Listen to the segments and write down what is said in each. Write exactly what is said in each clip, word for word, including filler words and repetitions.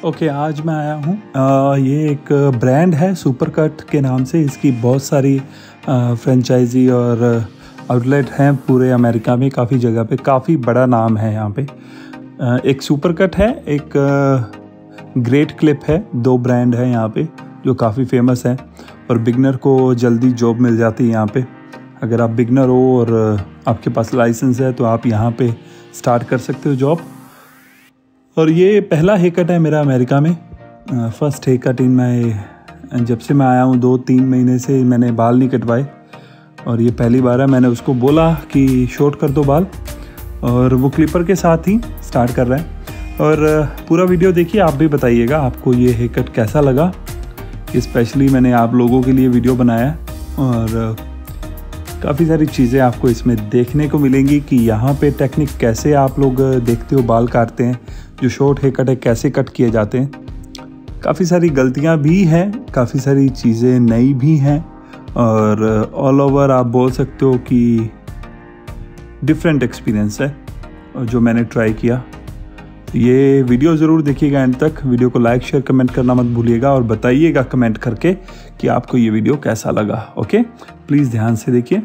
Okay okay, आज मैं आया हूँ, ये एक ब्रांड है सुपर कट के नाम से। इसकी बहुत सारी फ्रेंचाइजी और आउटलेट हैं पूरे अमेरिका में, काफ़ी जगह पे, काफ़ी बड़ा नाम है यहाँ पे। आ, एक सुपर कट है, एक ग्रेट क्लिप है। दो ब्रांड है यहाँ पे जो काफ़ी फेमस हैं और बिगनर को जल्दी जॉब मिल जाती है यहाँ पे। अगर आप बिगनर हो और आपके पास लाइसेंस है तो आप यहाँ पे स्टार्ट कर सकते हो जॉब। और ये पहला हेयर कट है मेरा अमेरिका में, फर्स्ट हेयर कट इन मैं। जब से मैं आया हूँ दो तीन महीने से मैंने बाल नहीं कटवाए और ये पहली बार है। मैंने उसको बोला कि शॉर्ट कर दो बाल और वो क्लिपर के साथ ही स्टार्ट कर रहा है। और पूरा वीडियो देखिए, आप भी बताइएगा आपको ये हेयर कट कैसा लगा। स्पेशली मैंने आप लोगों के लिए वीडियो बनाया और काफ़ी सारी चीज़ें आपको इसमें देखने को मिलेंगी कि यहाँ पे टेक्निक कैसे आप लोग देखते हो बाल काटते हैं, जो शॉर्ट हेयर कट है कैसे कट किए जाते हैं। काफ़ी सारी गलतियाँ भी हैं, काफ़ी सारी चीज़ें नई भी हैं और ऑल ओवर आप बोल सकते हो कि डिफरेंट एक्सपीरियंस है जो मैंने ट्राई किया। ये वीडियो ज़रूर देखिएगा एंड तक। वीडियो को लाइक शेयर कमेंट करना मत भूलिएगा और बताइएगा कमेंट करके कि आपको ये वीडियो कैसा लगा। ओके, प्लीज़ ध्यान से देखिए।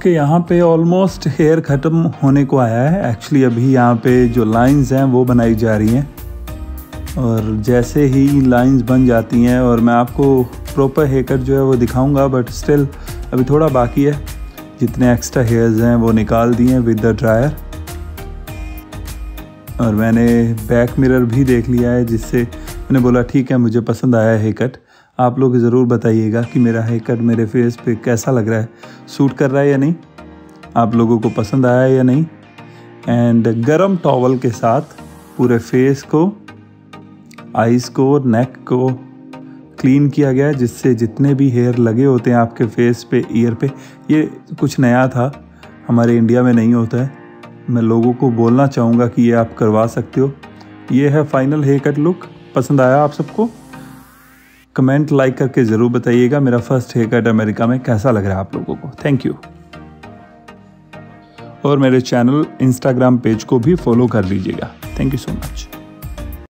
ओके okay, यहाँ पे ऑलमोस्ट हेयर ख़त्म होने को आया है। एक्चुअली अभी यहाँ पे जो लाइंस हैं वो बनाई जा रही हैं, और जैसे ही लाइंस बन जाती हैं और मैं आपको प्रॉपर हेयर कट जो है वो दिखाऊंगा, बट स्टिल अभी थोड़ा बाकी है। जितने एक्स्ट्रा हेयर्स हैं वो निकाल दिए विद द ड्रायर, और मैंने बैक मिरर भी देख लिया है, जिससे मैंने बोला ठीक है मुझे पसंद आया हेयर कट। आप लोग ज़रूर बताइएगा कि मेरा हेयर कट मेरे फेस पे कैसा लग रहा है, सूट कर रहा है या नहीं, आप लोगों को पसंद आया या नहीं। एंड गरम टॉवल के साथ पूरे फेस को, आइज़ को, नेक को क्लीन किया गया है, जिससे जितने भी हेयर लगे होते हैं आपके फेस पे, ईयर पे, ये कुछ नया था, हमारे इंडिया में नहीं होता है। मैं लोगों को बोलना चाहूँगा कि ये आप करवा सकते हो। ये है फाइनल हेयर कट लुक। पसंद आया आप सबको? कमेंट लाइक करके ज़रूर बताइएगा मेरा फर्स्ट हेयर कट अमेरिका में कैसा लग रहा है आप लोगों को। Thank you. और मेरे चैनल इंस्टाग्राम पेज को भी फॉलो कर लीजिएगा। Thank you so much.